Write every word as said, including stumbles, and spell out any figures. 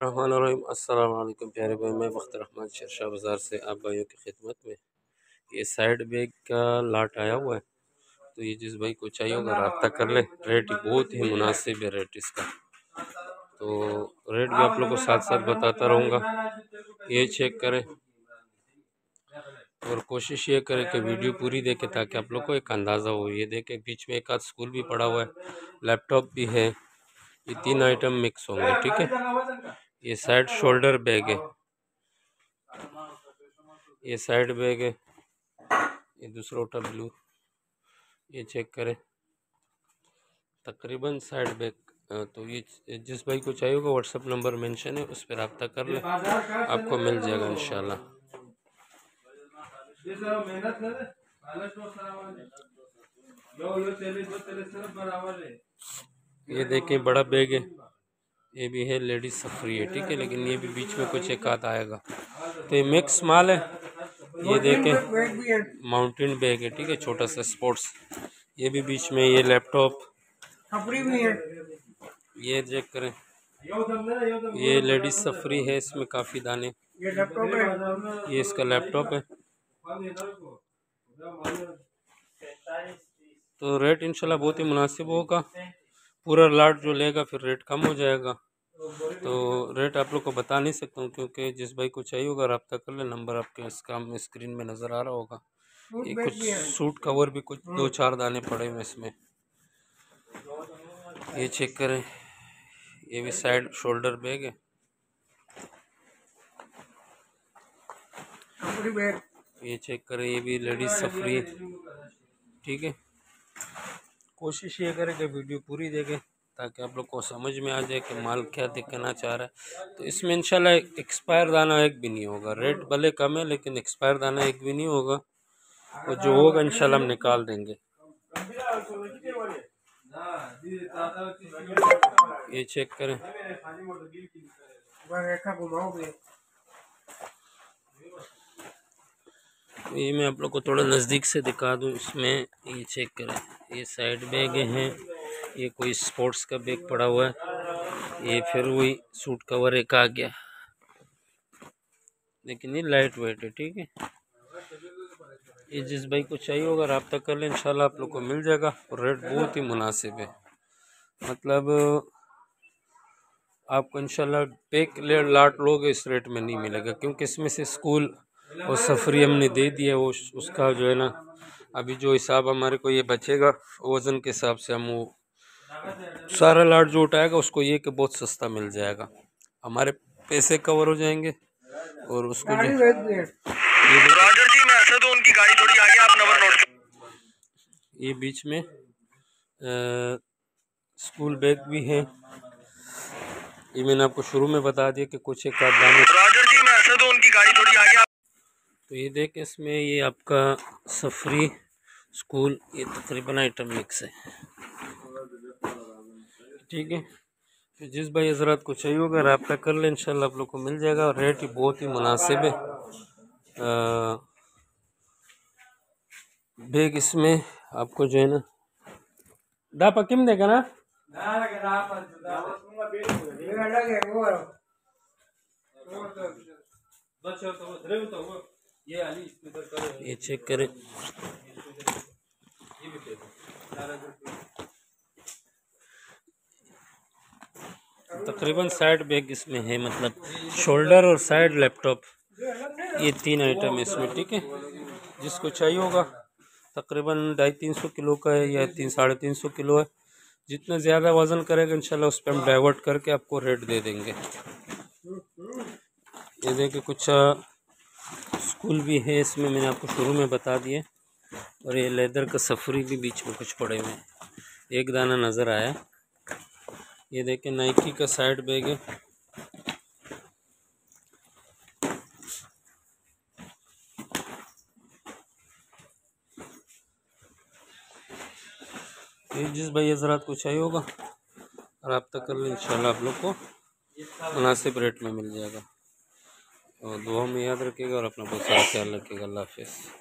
रहमान रहीम। अस्सलाम वालेकुम प्यारे भाई, मैं बख्तर रहमान शेरशाह बाज़ार से आप भाइयों की खिदमत में। ये साइड बैग का लाट आया हुआ है, तो ये जिस भाई को चाहिए होगा रब्ता कर ले। रेट बहुत ही मुनासिब है रेट इसका, तो रेट भी आप लोग को साथ साथ बताता रहूँगा। ये चेक करें और कोशिश ये करें कि वीडियो पूरी देखें ताकि आप लोग को एक अंदाज़ा हो। ये देखें बीच में एक आध स्कूल भी पड़ा हुआ है, लैपटॉप भी है। ये तीन आइटम मिक्स होंगे, ठीक है। ये साइड शोल्डर बैग है, ये साइड बैग है, ये दूसरा उठा ब्लू। ये चेक करें तकरीबन साइड बैग। तो ये जिस भाई को चाहिए होगा व्हाट्सअप नंबर मेंशन है, उस पर रब्ता कर ले, आपको मिल जाएगा इंशाल्लाह। ये देखें बड़ा बैग है, ये भी है लेडीज सफरी है, ठीक है, लेकिन ये भी बीच में कुछ एक आध आएगा। तो ये मिक्स माल है। ये देखें माउंटेन बैग है, ठीक है, छोटा सा स्पोर्ट्स। ये भी बीच में, ये लैपटॉप भी है। ये चेक करें, ये लेडीज सफरी है, इसमें काफ़ी दाने। ये लैपटॉप है, ये इसका लैपटॉप है। तो रेट इंशाल्लाह बहुत ही मुनासिब होगा। पूरा लाट जो लेगा फिर रेट कम हो जाएगा। तो रेट आप लोग को बता नहीं सकता हूँ, क्योंकि जिस भाई को चाहिए होगा रब्ता कर ले। नंबर आपके इसका स्क्रीन में नज़र आ रहा होगा। ये कुछ सूट कवर भी कुछ दो चार दाने पड़े हुए इसमें। ये चेक करें, ये भी साइड शोल्डर बैग है। ये चेक करें, ये भी लेडीज सफरी है, ठीक है। कोशिश ये करें कि वीडियो पूरी देखें ताकि आप लोग को समझ में आ जाए कि माल क्या दिखाना चाह रहा है। तो इसमें इंशाल्लाह एक्सपायर दाना एक भी नहीं होगा। रेट भले कम है लेकिन एक्सपायर दाना एक भी नहीं होगा, और जो होगा इंशाल्लाह हम निकाल देंगे। ये चेक करें, ये मैं आप लोग को थोड़ा नज़दीक से दिखा दूं। इसमें ये चेक करें, ये साइड बैग हैं। ये कोई स्पोर्ट्स का बैग पड़ा हुआ है। ये फिर वही सूट कवर एक आ गया, लेकिन ये लाइट वेट है, ठीक है। ये जिस भाई को चाहिए होगा रब्ता कर ले, इंशाल्लाह आप लोग को मिल जाएगा। और रेट बहुत ही मुनासिब है, मतलब आपको इंशाल्लाह पैक ले लाट लोगे इस रेट में नहीं मिलेगा, क्योंकि इसमें से स्कूल और सफरी हमने दे दिया। वो उसका जो है ना, अभी जो हिसाब हमारे को ये बचेगा वज़न के हिसाब से हम वो सारा लाट जो उठाएगा उसको ये कि बहुत सस्ता मिल जाएगा, हमारे पैसे कवर हो जाएंगे। और उसको जो उनकी गाड़ी थोड़ी आगे, आप नंबर नोट। ये बीच में आ, स्कूल बैग भी है। ये मैंने आपको शुरू में बता दिया कि कुछ एक दाने उनकी गाड़ी थोड़ी आगे। तो ये देख, इसमें ये आपका सफरी स्कूल, ये तकरीबन आइटम मिक्स है, ठीक है। तो जिस भाई हजरात को चाहिए होगा रब्ता कर ले, इंशाल्लाह आप लोग को मिल जाएगा। और रेट ही बहुत ही मुनासिब है। बैग इसमें आपको जो है ना दापा किम देगा ना, ये चेक करें, तकरीबन साइड बैग इसमें है, मतलब शोल्डर और साइड लैपटॉप, ये तीन आइटम है इसमें, ठीक है। जिसको चाहिए होगा तकरीबन ढाई तीन सौ किलो का है या तीन साढ़े तीन सौ किलो है। जितना ज़्यादा वज़न करेगा इंशाल्लाह उस पर हम डाइवर्ट करके आपको रेट दे देंगे। ये देखिए कुछ स्कूल भी है इसमें, मैंने आपको शुरू में बता दिए। और ये लेदर का सफरी भी बीच में कुछ पड़े हुए हैं, एक दाना नज़र आया। ये देखिए नाइकी का साइड बैग है। ये जिस भाई हज़रात को चाहिए होगा रब्ता कर ले, इंशाल्लाह आप लोग को मुनासिब रेट में मिल जाएगा। और दुआ में याद रखिएगा और अपना बहुत सारा ख्याल रखिएगा। अल्लाह हाफ़िज़।